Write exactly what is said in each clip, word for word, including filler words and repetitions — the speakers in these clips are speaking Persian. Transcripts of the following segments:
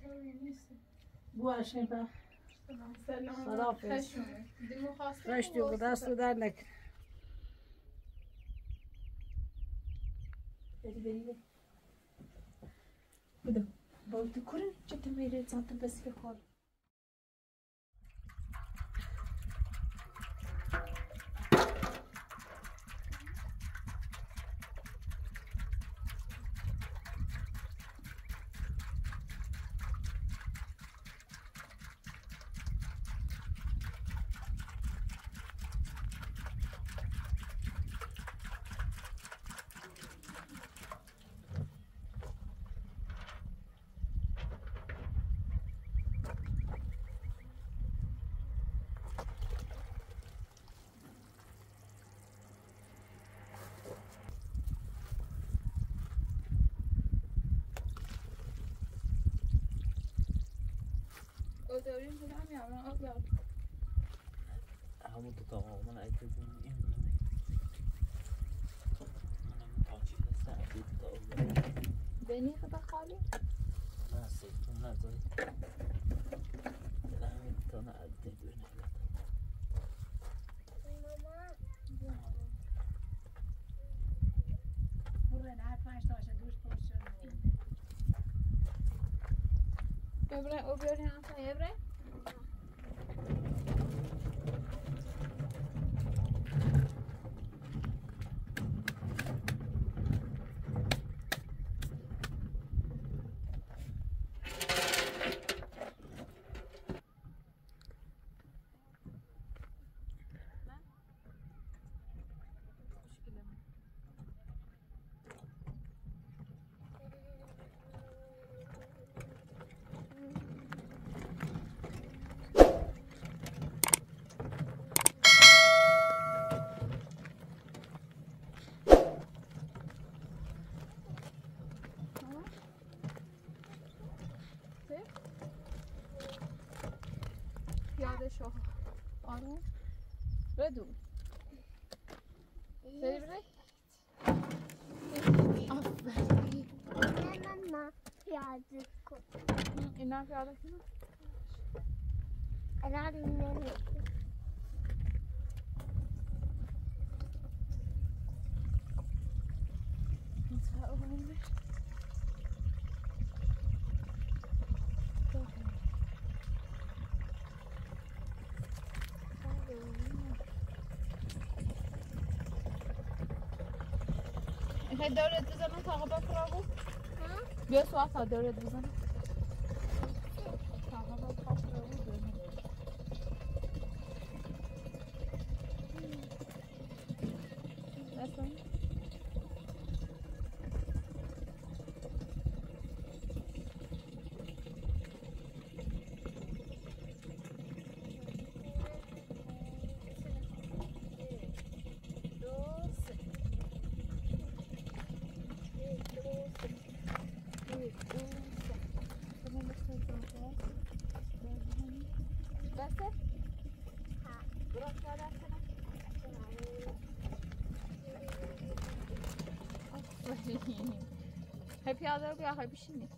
باشه با سلام خداحافظ دیمو خواسته رشتی و دست و در نکن بری بری بده باید کنه چطور میره زنده بس که خور داریم بودم یا من آب یاد همون تو تمام من ایت بودم این منم تاچی هستم دید تا بینی خدا خالی نه سیتون نزد همین تا نه عدده بینی برو نه پنج تاشه دوش پشت ببره او بیاری هم تا یبره شو آره بدو بری بری آفرین ماما پیاده کن اینا پیاده کنم الان نمی‌کنم میخوای دورت بزنم تا آقا بپرابو؟ بیا سوال تا دورت بزنم تا آقا بپرابو بزنم هی پیاده رو بیا های بشینی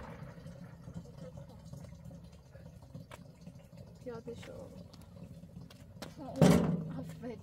پیاده شو آفرین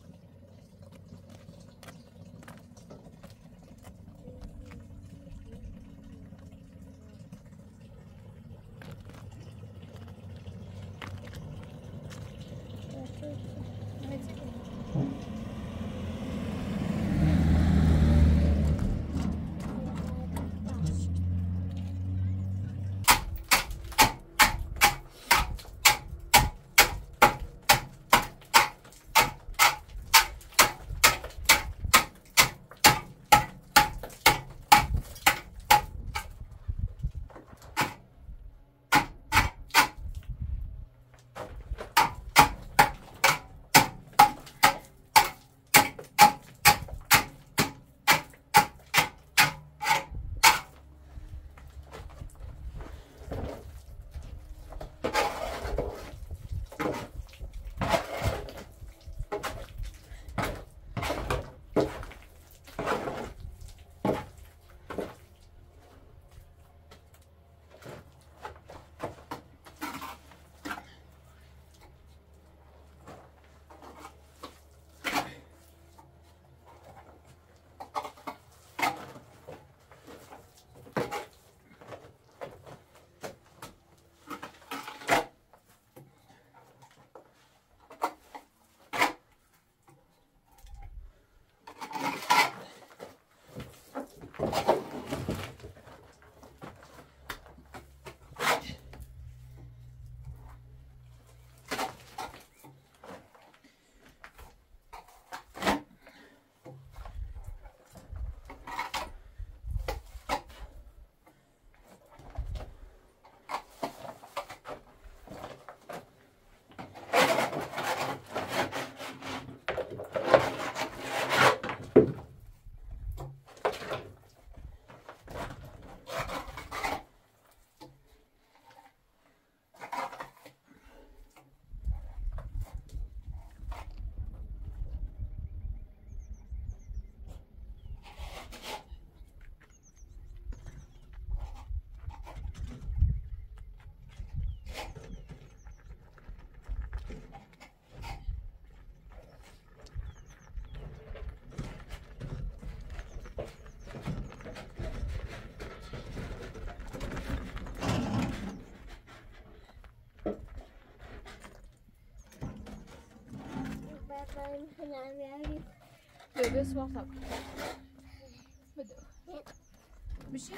بیا بیا سوار تا بده بشی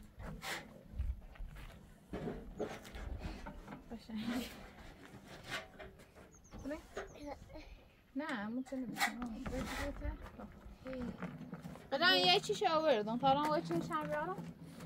قشنگ نه ممکنه بشیم قدام یه چیش آوردم تا الان وای چیش هم بیارم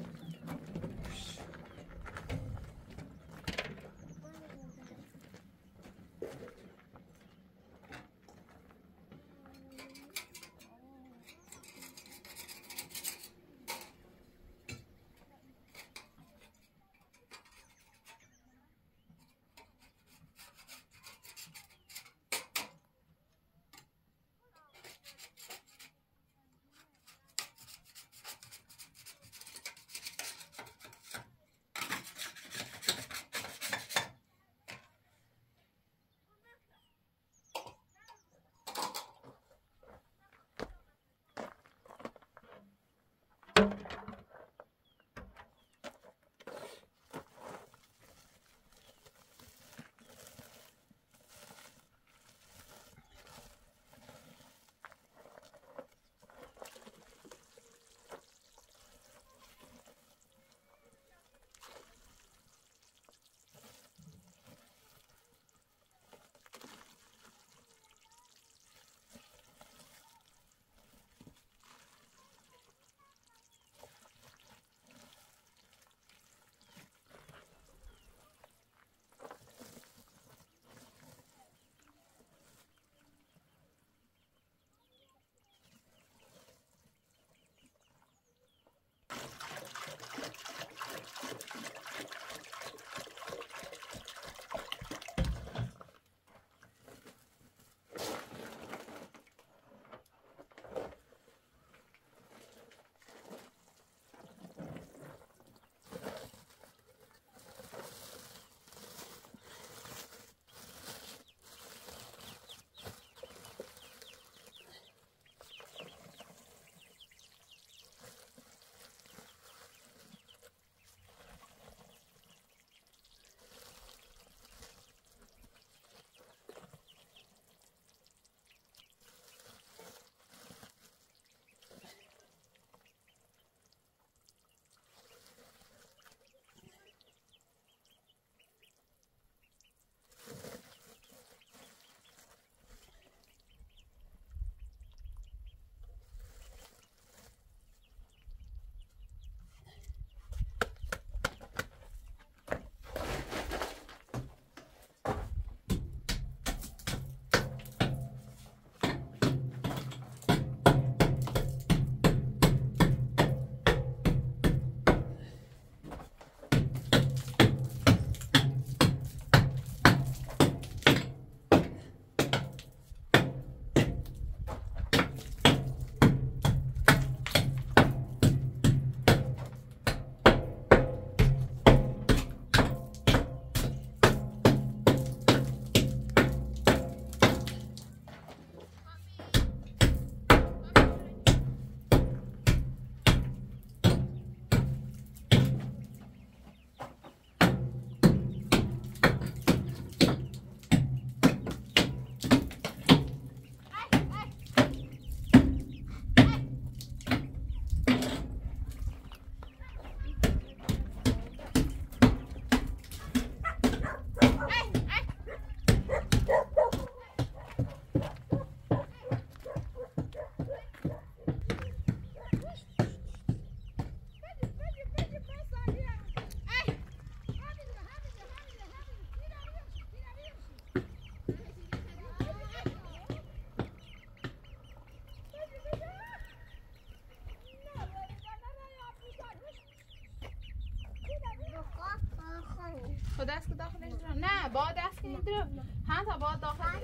با دست که داخلش درم نه با دست که نیدرم هم تا با داخل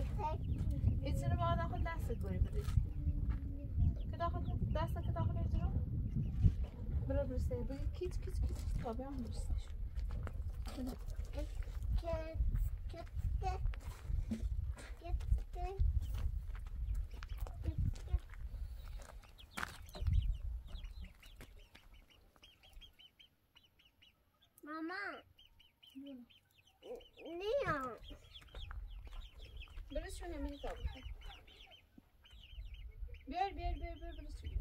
ایچونه با داخل دست گوری بدید که داخل دست که داخلش درم برو برسته بگید کیت کیت کیت تا بیام برستش ماما نیام درست شو نمیدی تا بخیر بیار بیار بیار بیار بریز بیار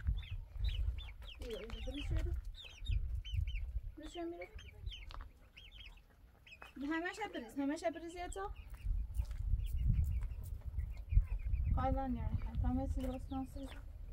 بیار بریز بیار بریز بیار میره همه شب بریز همه شب بریز یا تو قایدن یعنی همه سی درست ناسیز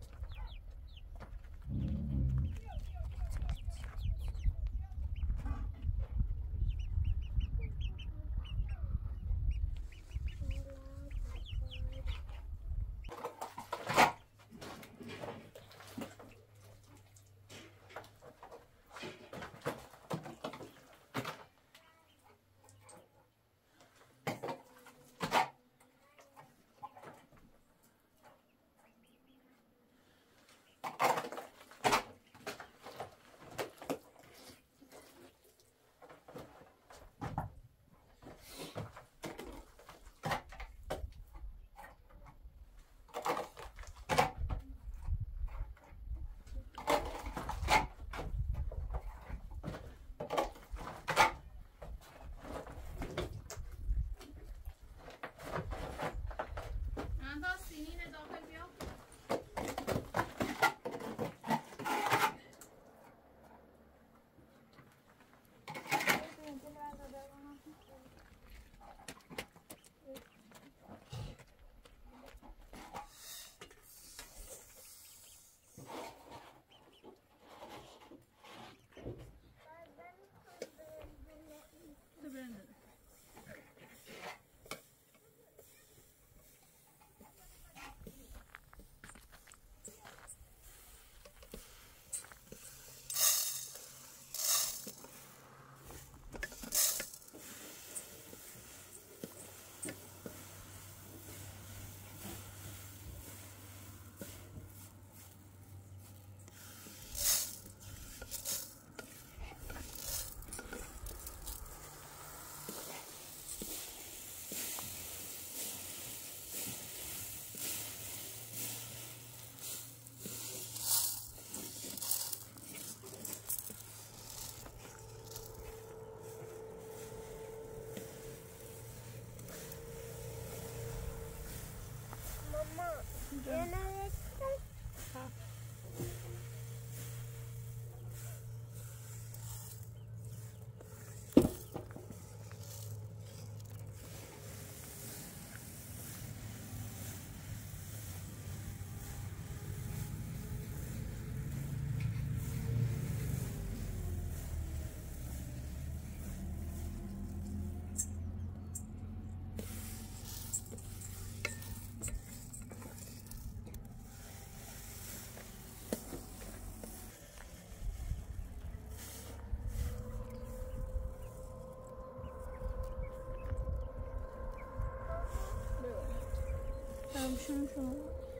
شون شون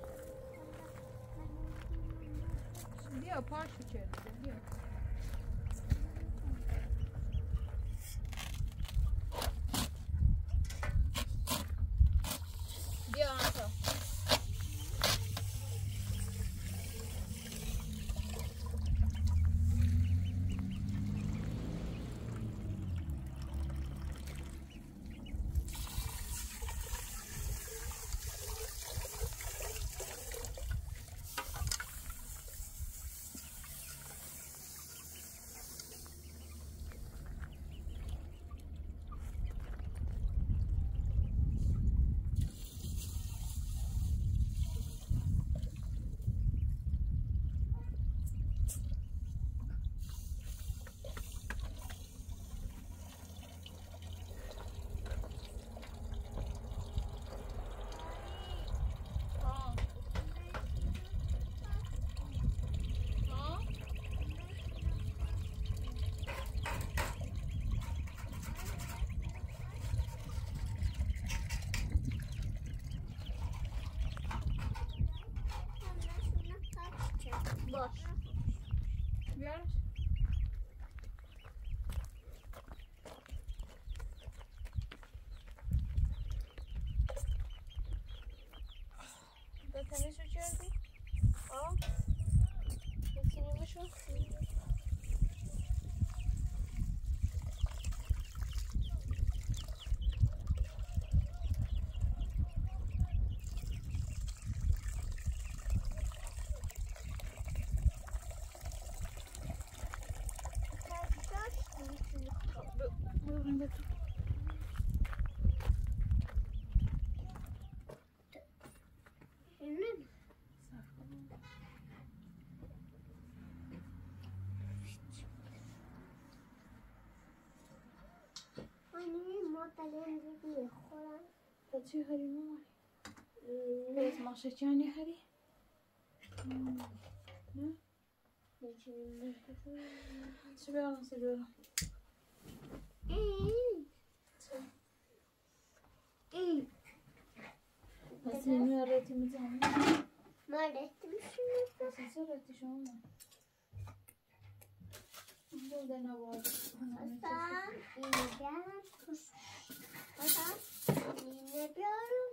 بیا پاشو کرده بیا بیا آنتا باش بیارش ده تمیزو کردی؟ آه یکی نیمشو بده تو چی هری ماما؟ بس ماشه چانی هری؟ نه؟ چی بیارم سی بیارم؟ بس اینو رتی میزنم ما رتی میشونیم بس این چه رتی شما؟ اینجا ده نواد اصلا اینجا اصلا اینه بیارم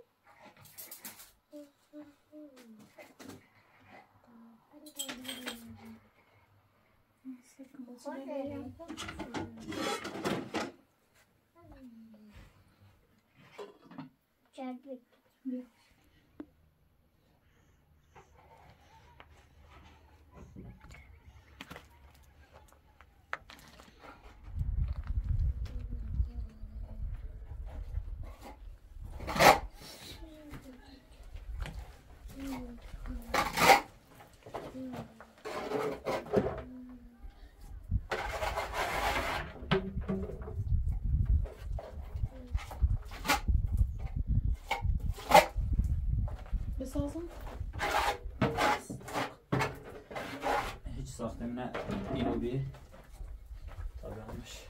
چربی بسازم؟ هیچ ساختم نه اینو بی تا بیامش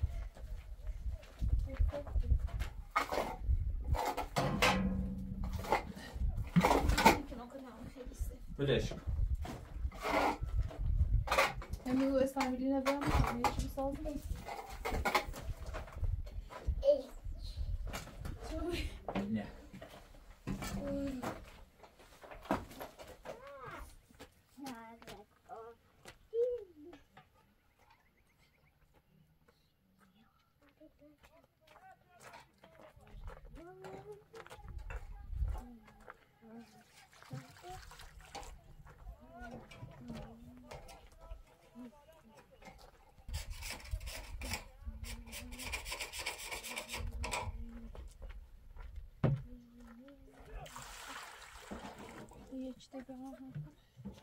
بلش کن نمیگو اسلامیلی نبیم هیچ بسازم؟ نه یه چی دیگه هم هست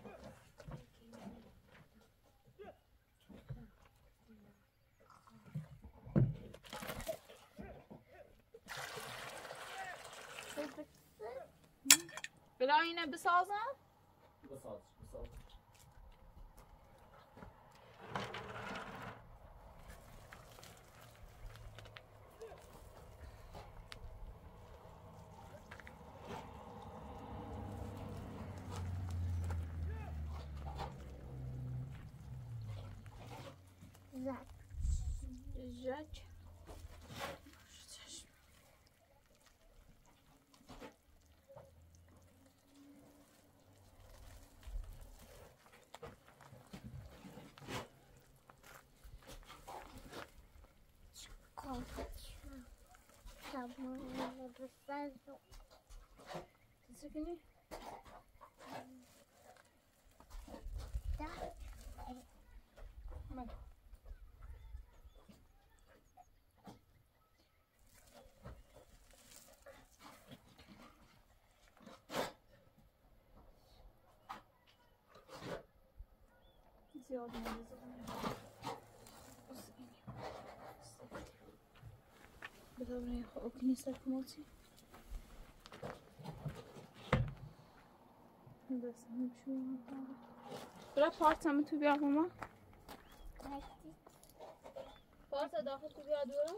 بلا اینه بسازم؟ بساز بساز زد زد تمام بسازم تسکنی؟ من زیاد نمیزنم بدون خوک نیست کموتی بس همشون برای پارت هم تو بیا ماما پارت داخل تو بیا دورم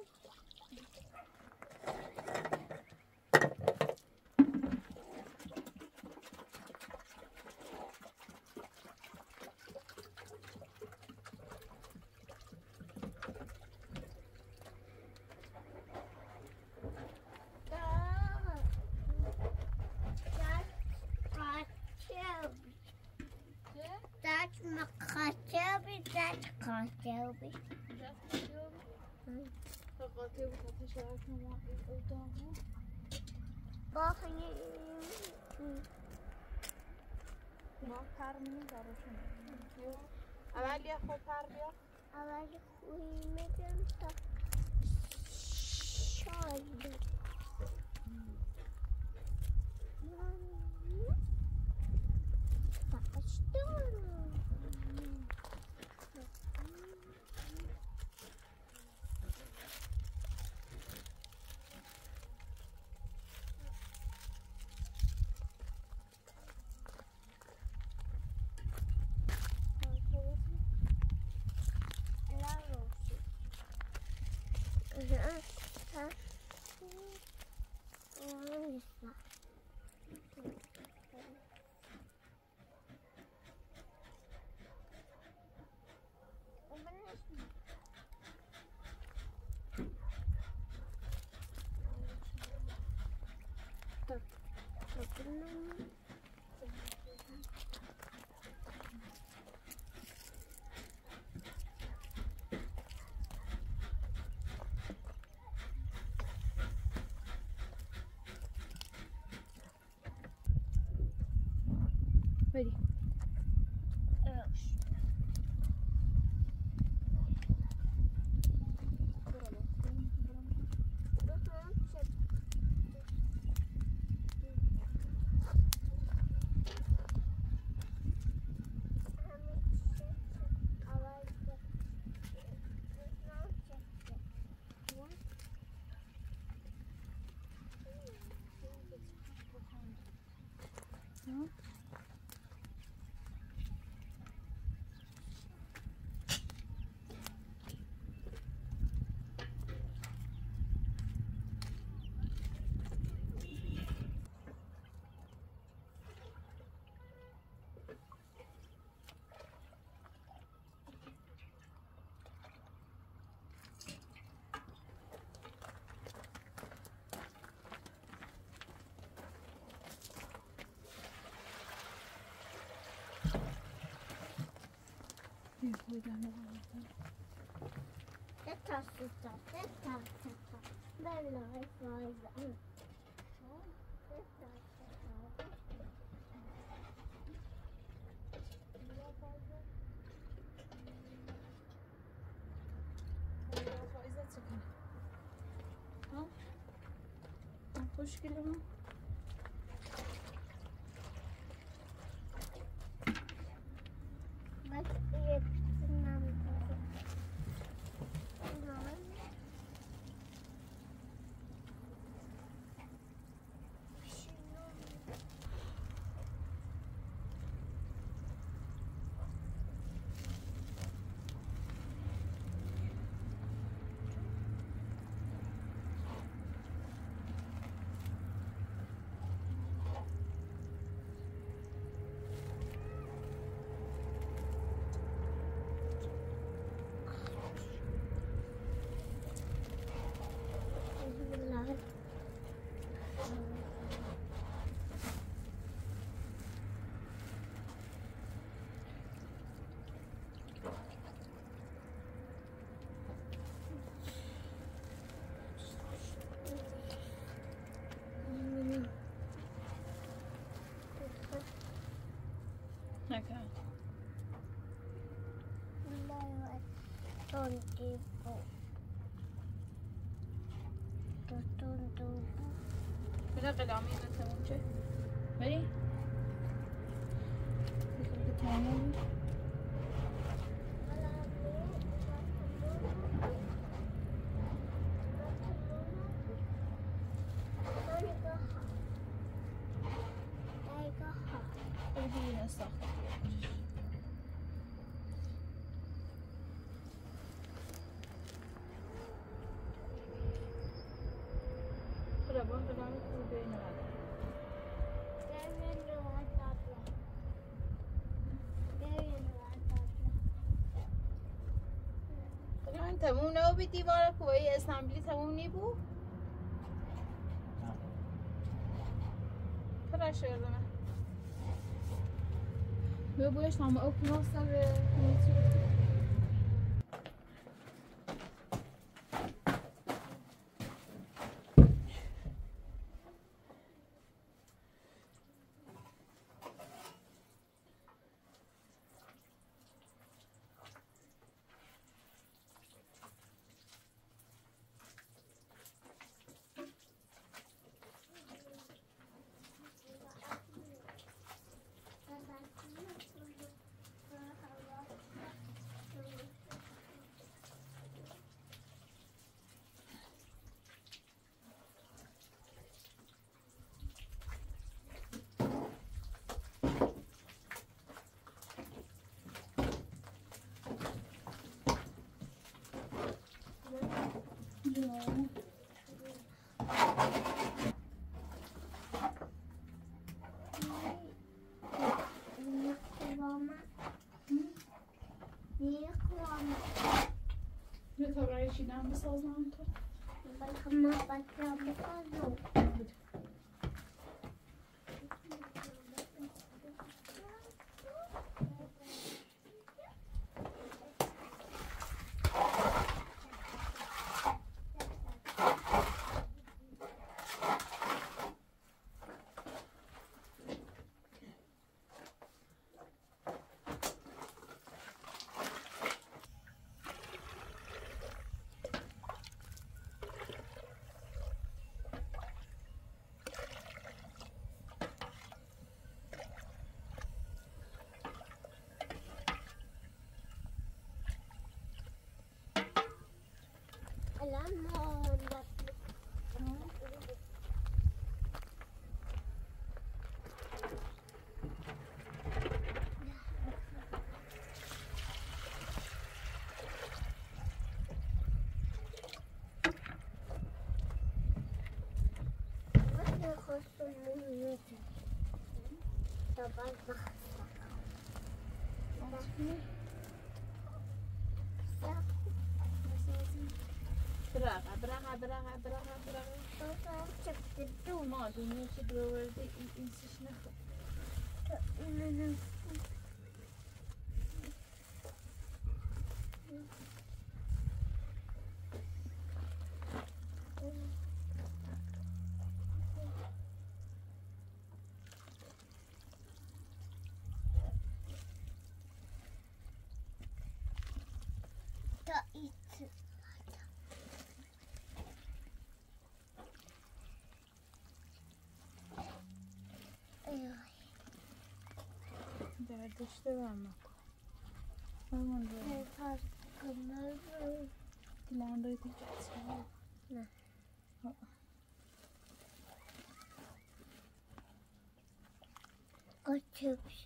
That's my katebi, that's katebi. قاطع بود تا شهر ما اتاقو باخنی ما پر می‌ذارشون اول یه خود پر بیا اول خوی میگم تا بري Teta, teta, teta, teta. Bella e cosa. Teta, teta. فائزة سكنة ها خوش كلمة بس يتنام. هكا Don't give بلا غلامي انت موجه بري بتعمل بدي استخدم خلا بون غلامي بين هذا الان تموم نو بدي بارك وهي اسامبلي تموم نيبو فراش يلا بابوش ماما اوكي نوصل یه تا برای چیدن بسازم تو بلکه ما بلکه بسازم الان ما براغه براغه براغه براغه براغه ما دنیا چه برورده این اینسش نخواه تا ایت دردشته برم برمان رو دیلان روی دیگه نه قطبش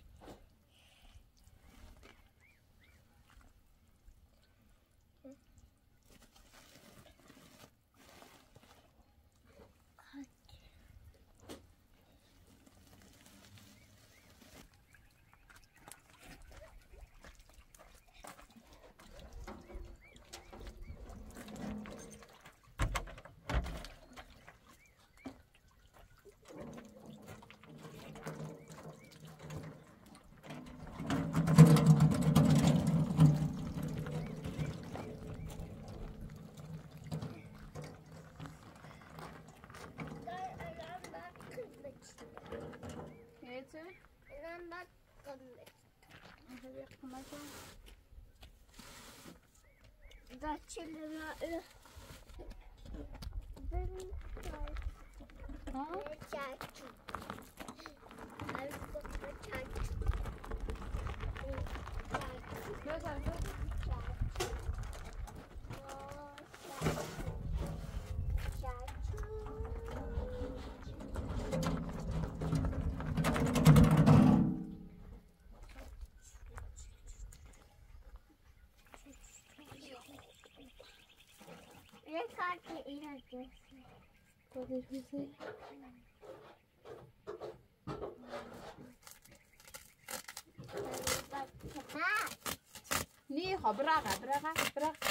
Neyse. الان بعد Hadi yakınlaşalım. Daçları benim Ha? çarçı. Arka çarçı. Ne tarafa? خودش بزنی نی خب برقه برقه برقه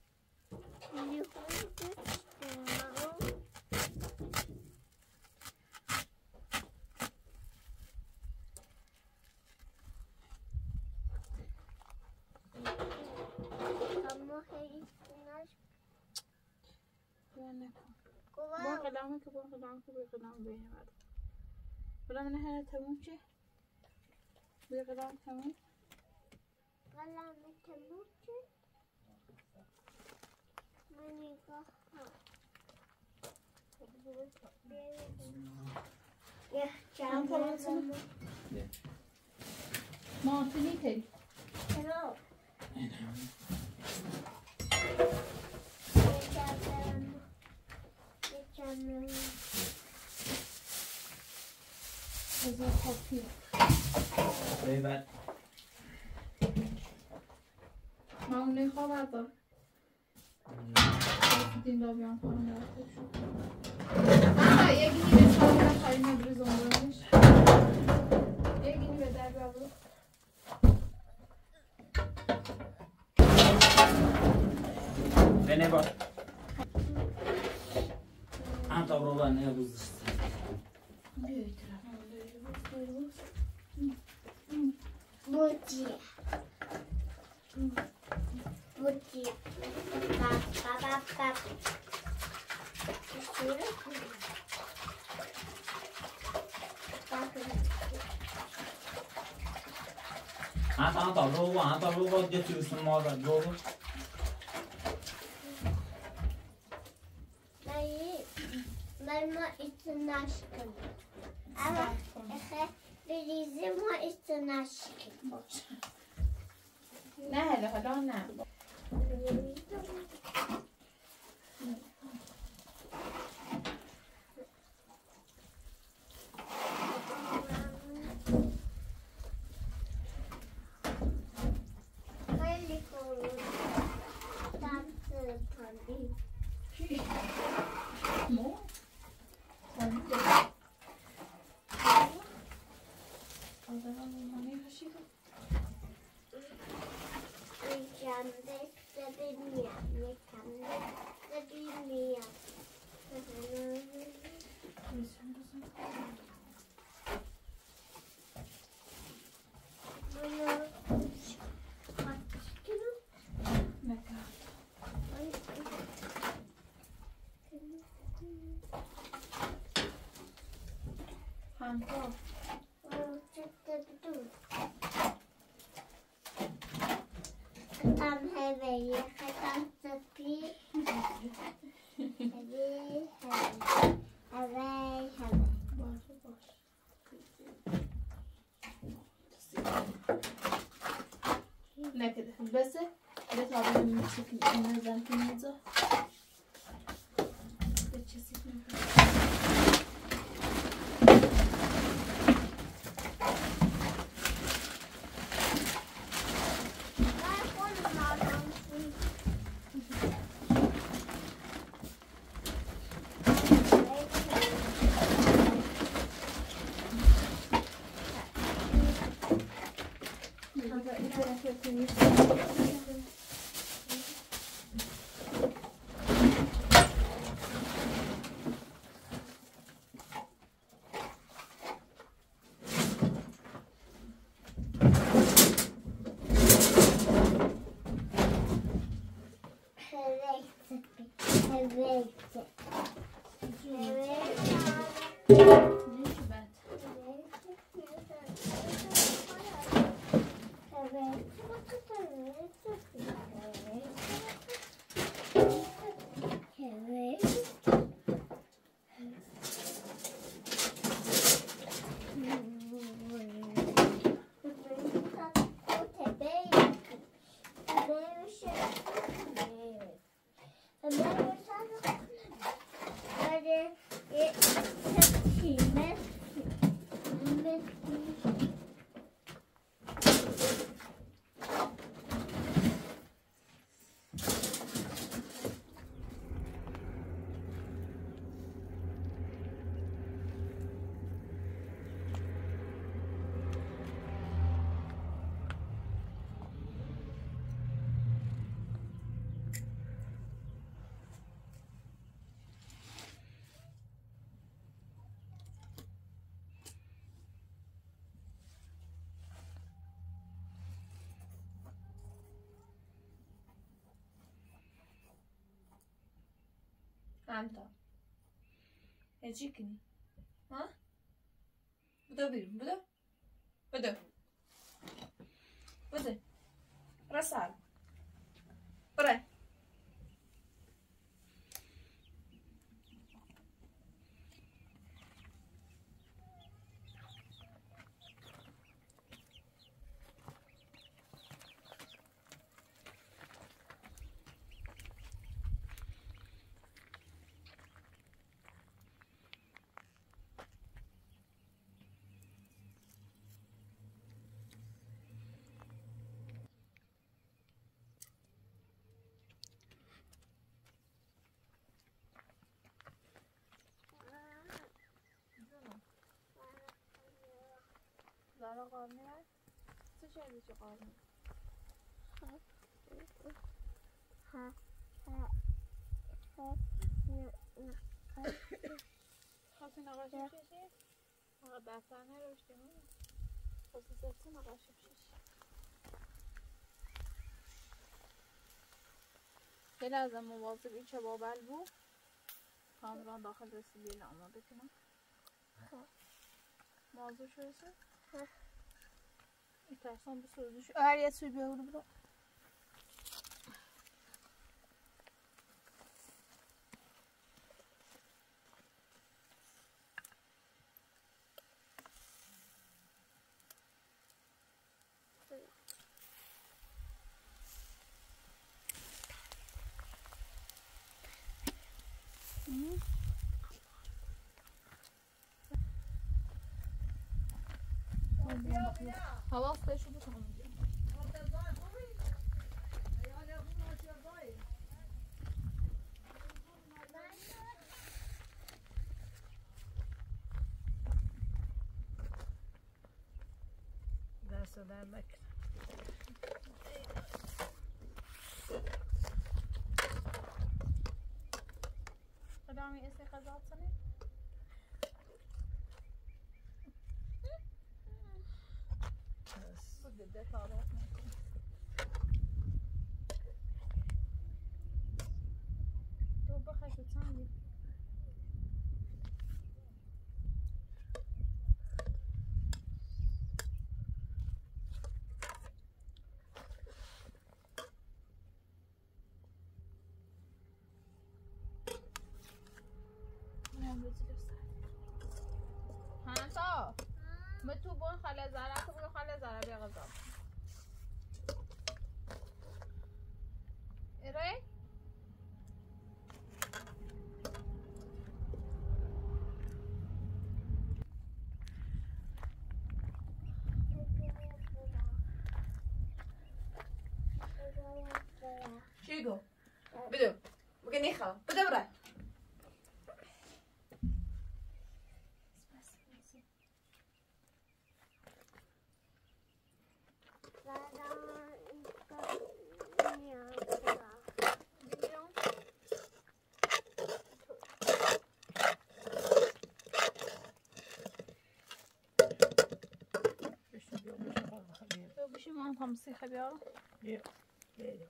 با قدامه که با قدامه که با قدامه بینه بعد بلا من هر تموم چه با قدامه تموم قلمه تموم چه منی که یه چند تموم ما تنیتی چرا بذار کافی ببر ما اون نخواه بردار این دا بیان خانم رفته شد نه یکی نیمه سال نخواهی نبرز اونگرانش یکی نیمه در بابرو بنه با انتا برو با نه بزشت بیایی طرف بوتی بوتی باب باب باب شروع انتا انتا برو با انتا برو با دیتی بسن مادر برو با Ben ma içine aşkım. Ama ehe birizim ma içine aşkım. نه هلا حالا نه Hayli kolum. Tatlı tabii. مو Yıkandı istediğim yıkandı istediğim Bunu kaç kilo? نه که همتا Tam heveye, tam tıpi. Heve, heve. Heve, heve. باشه باشه نه که دفعه بسه ده تا بگم میشه که این نزن که نیزا به چیزی کنم Anta. Eci kini. Ha? Buda birim. Buda. Buda. Buda. Rasal. Pre. قارنی هست؟ چه شدی چه قارنی؟ ها ها ها خواستی نقاشی بششی؟ آقا دفتر نروشتی مون خواستی سفتی نقاشی بششی یه لحظه مواظب این چه بابل بود کامران داخل رسیدی آماده کنم موضوع شو رسید؟ این ترسان بسوزش هر یه سوی بیاورو برو حواس بهشو بکنم دست در مکن قدامی اسی قضاعت سنه بده تعارف نکن تو بخوای تو چندی هانتا ما تو بون خاله زهره تو برو خاله زهره بیا غذا اره شيقو بدو بقني خلا بدو برا بشی من هم سیخه بیارم بیا بیا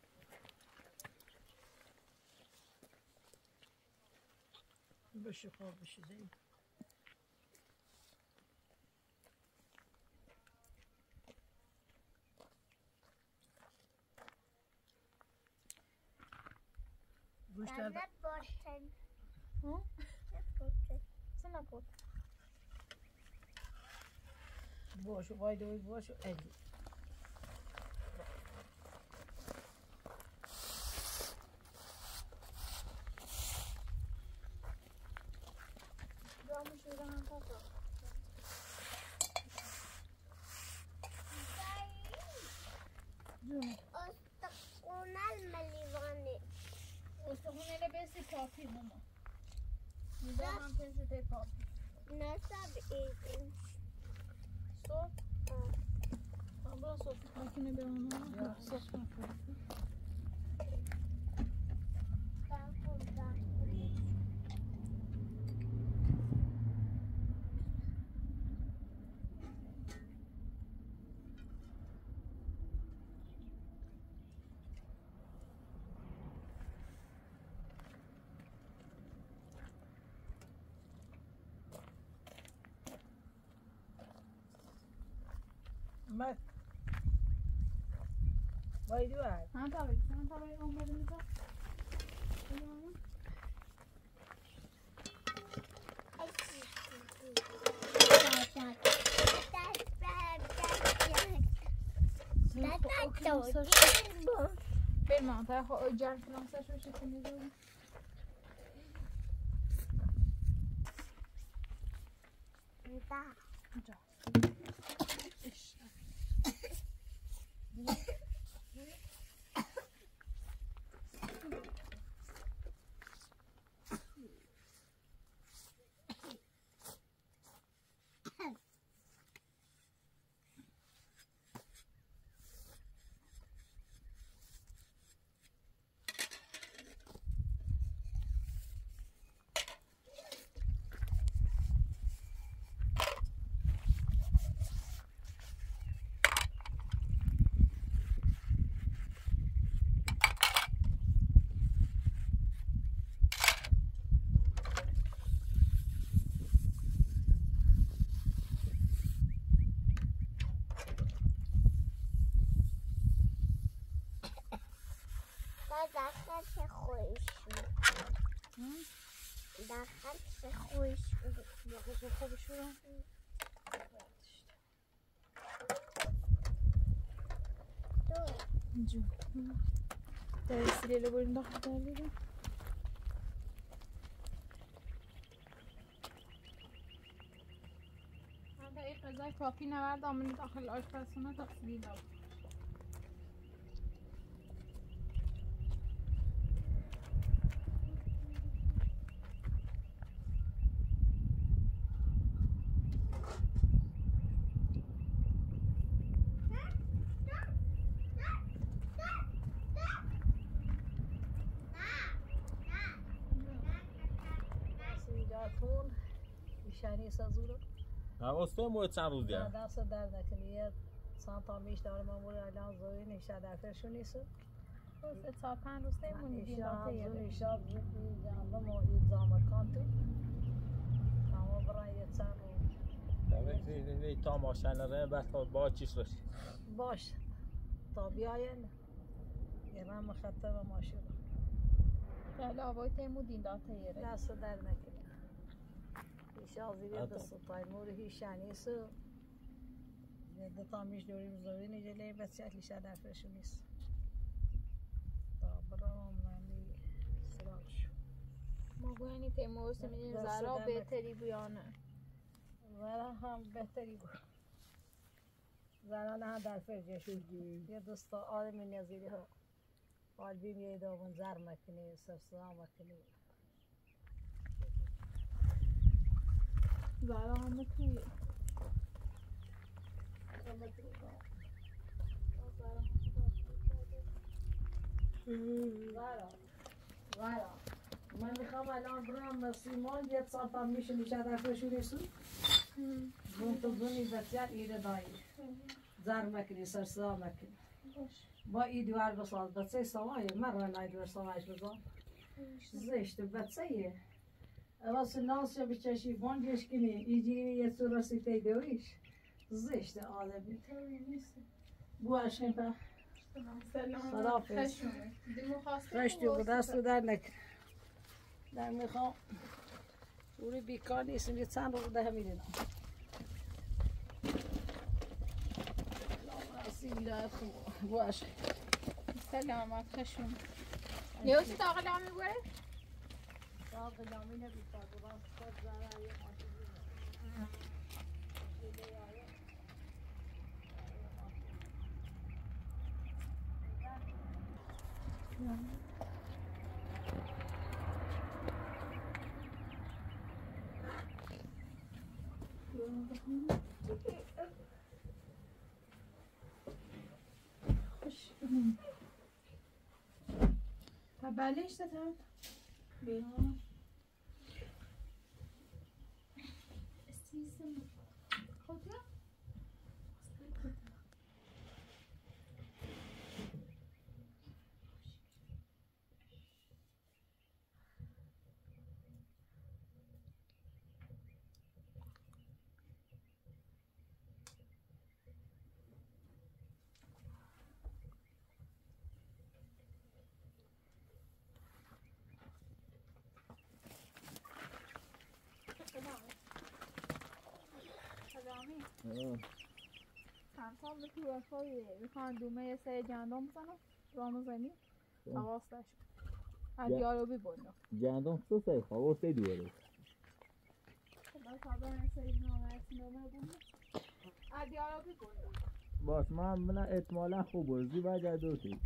بشی خواب بشی زین گوشت نه باشن ها؟ نباشن چه نبود؟ باشو قایده باشو ادی جامو شوره هم کاسا جون استقونه الملیوانه استخونه لبسی پاپی ماما میزا هم پنسه تی پاپی نصب ایدیم صبح؟ من برو صبح مکنه بیانم صبح مکنه Mas vai doar. ها تابعی ها تابعی اون بده میزا بریم تا خو جان فرانسه شو چه میذارم اینجا داخل چه خوش شد داخل چه خوش شد داخل چه خوب شد اینجا در سیلیله بریم داخل در بیرون من در این غذای کافی نورد آمده داخل آشپزخونه تا سیلیله شانی سازورو حواسته مو چند روز دیگه دست در نکنی چند تا میش داره من برای الان زوی نشه در فرشو نیست سه تا پنج روز تیمون ایشان زون ایشان زون جانب ما این زامکان تو اما برای یه چند روز تا ماشین ره بعد با چیش رشی باش تا بیاین یه رم خطه و ماشین خیلی آبای تیمون دین داته یه دست در نکنی ایشان زیره دست تای مور هیشان نیست دو تا میش دوریم زوی نجله بچه لیشه در فرشو نیست برام نمی سراغش ما گوینی تیمور سمیدیم زهرا بهتری بیانه زهرا هم بهتری بود زهرا نه در فرجه شد یه دوستا آدمی نزیری ها قلبیم یه دامون زر مکنی سرسا مکنی زهرا هم مکنی زهرا زهرا من میخوام الان برم سیمان یه ساعت هم میشه میشه در فرشو نیستو زون تو زونی بسیار ایره دایی زر مکنی سرسا مکنی با ای دوار بساز بچه سوایه من رو نایدوار سوایش بزن زشت بچه یه اواس ناس یا بچشی بانگش کنی ایجی یه سورسی تیدویش زشت آدمی بو عشقیم پا سلام رشتی بود دست رو در نکن در میخوام اوری بیکار نیستم یه چند رو ده میدینم سیلا خوب باش سلامت خشون یه اوشی تا غلامی بوره؟ تا غلامی نبیتار برام خود زهره یه ماشین تا بلش دادم بیرون استیزم خود یا چند سال به تو وفایی میخوان دومه یه سری گندم بزنم رامزنی حواستش ادیارو بی بندم گندم سه سه حواسته دیاره خدا تا یه سری نامرسی نامه بندم ادیارو بی بندم باش من من احتمالا خوب بازی باید دوتی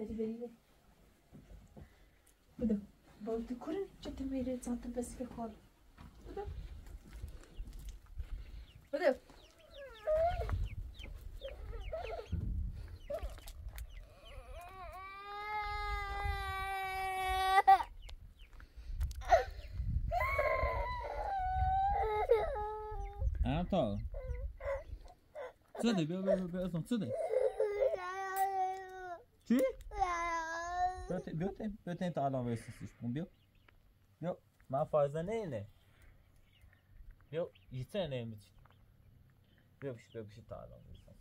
بدي بريده بدو بودي كورن جت ميري زانت بس في خال بدو بدو Antal. Zede, bia bia bia bia zede. Çi? Bia bia bia tenta alan versus iş bia. Bia ma fazla ne ne? Bia yitene ne mi? Bia bir şey bir şey ta alan versus.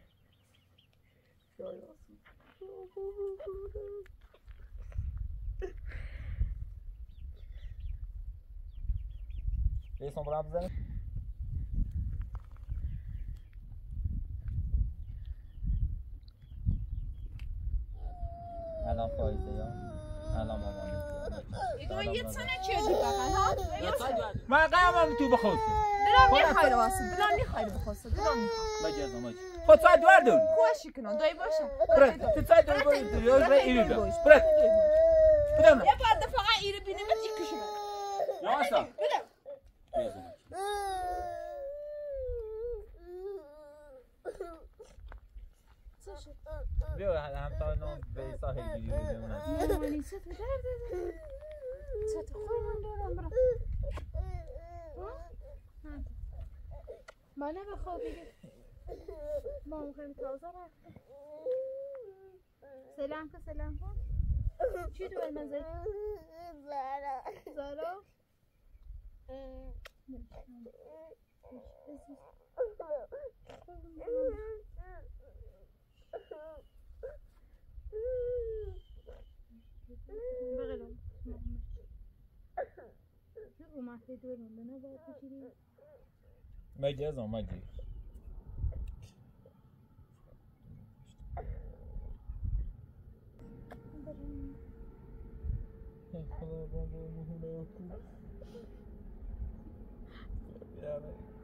Eles são bravos, né? الان فایزه یا الان مامان ایگو یه سنه چیه دی بقیل ها؟ من قیمم تو بخواستی بلان میخوای رو واسه بلان میخوای رو بخواسته بلان میخوای مجازم مجاز خود ساعت دوار دونی خوشی کنن دایی باشه برد تو ساعت دوار باید دوری یا جبه ایری دار برد بدم یه پرده فقط ایری بینیم از یک کشمه یا اصلا بدم بیا هم تا نام به ساحل گیری بدیم نه ولی چه تو درده چه تو خوی من دارم برا ما نبخواه بگه ما مخیم تازه رفت سلام که سلام کن چی تو المنزل؟ زارا زارا؟ بغلهم شو ما في دورهم لنا بعد تشيلي مجاز او مجاز خدا بابا مهونه